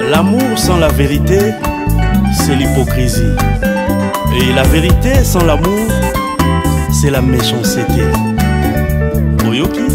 L'amour sans la vérité, c'est l'hypocrisie. Et la vérité sans l'amour, c'est la méchanceté. Oyoki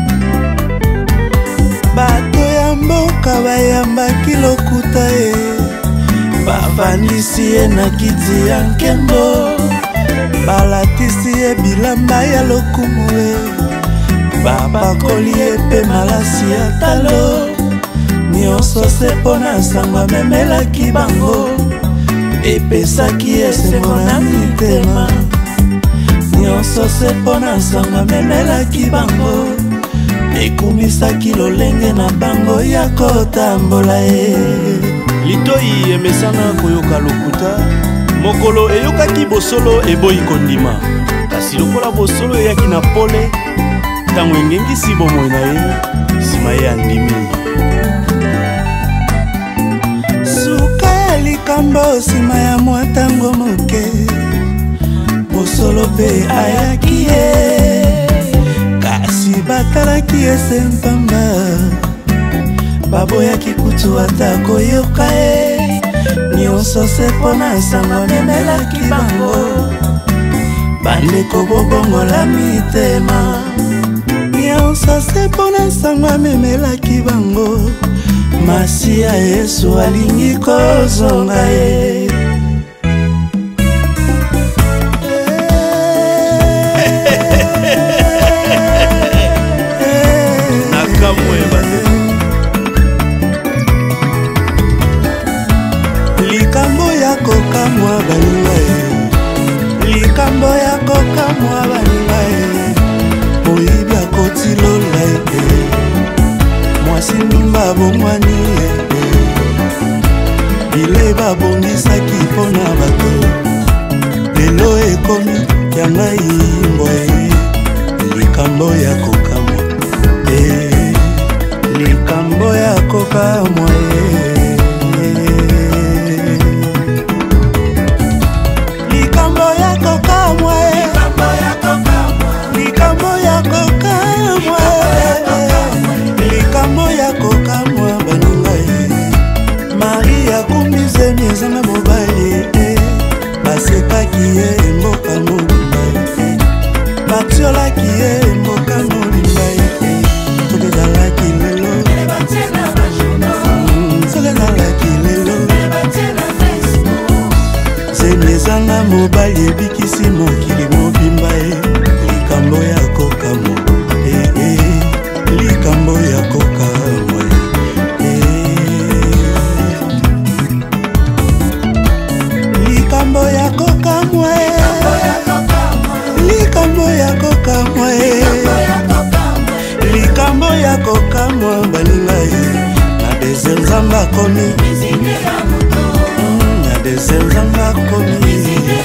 bato ya mboka bayambaki lokuta ye, bavandisi ye na kiti ya nkembo, balatisi ye bilamba ya lokumu ye, bapakoli ye mpe malasi ya talo. Nyonso se mpo na sango amemelaki bango, epesaki esengo na mitema. Nyonso se mpo na sango amemelaki bango, ekumisaki lolenge na bango ya kotambola ye. Litoi emesana koyoka lokuta, mokolo eyokaki bosolo eboyi kondima. Kasi lokola bosolo eyaki na pole, ntango engengisi bomoi na ye, nsima ye andimi. Suka ya likambo nsima ya mwa ntango moke, bosolo mpe ayaki ye, kasi batalaki ese mpamba, baboyaki kutu ata koyoka ye. Nyonso se mpo na sango amemelaki bango, bandeko bobongola mitema. Nyonso se mpo na sango amemelaki bango, masi ya Yesu alingi kozonga ye. Likambo ya kokamwa baninga ye, likambo ya kokamwa baninga ye, oyibi akoti lola ye, mwasi ndumba bomwani ye, bile babongisaki mpo na bato, lelo ekomi ya ngai mboye. Likambo ya kokamwa, likambo ya kokamwa ye. Ezanga mobali basekaki ye mboka mobimba ye, batiolaki ye mboka mobimba ye. Soki ezalaki lelo, soki ezalaki lelo, zemi ezanga mobali ebikisi mokili mobimba ye. Likambo ya kokamwa, likambo ya kokamwa. Likambo ya kokamwa, likambo ya kokamwa, likambo ya kokamwa baninga ye. Na desert nzamba komi, na desert nzamba komi,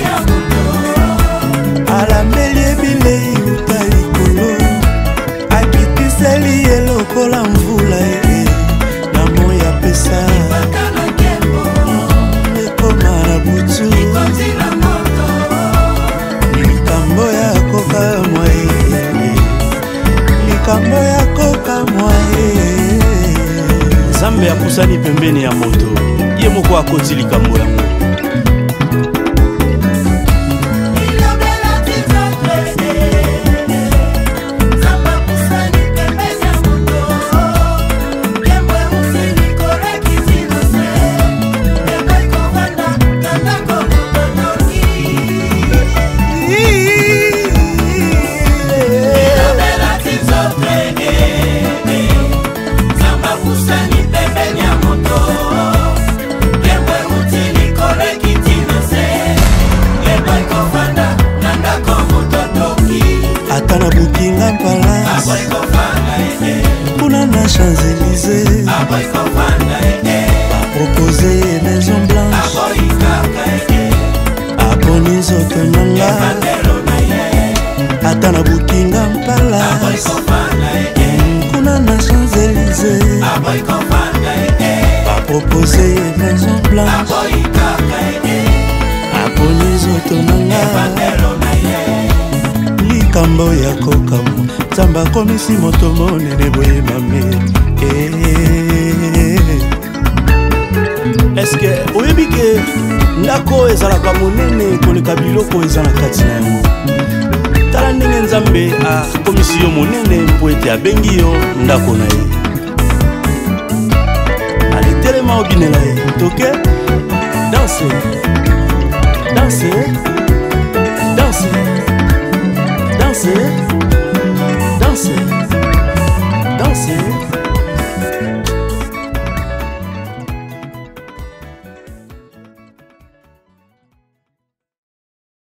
alambeli ebilei uta likolo, akitiseli ye lokola mvula ye, na moya pesa ekoma butu. Likambo ya kokamwa ye, likambo ya kokamwa ye. Nzambe akusani pembeni ya moto, ye moko akoti likambo yango. Atana bukinga palace, kuna na Champs-Élysées, proposer maison blanche, aboni nzoto nanga. Atana bukinga palace, kuna na Champs-Élysées, proposer maison blanche, aboni nzoto nanga. Likambo ya kokamwa, Nzambe akomisi moto monene boye mame. eske oyebi ke ndako ezalaka monene koleka biloko eza na kati na yango. Tala ndenge Nzambe akomisi yo monene mpo ete abengi yo ndako na ye. Ale telema obinela ye toke danse danse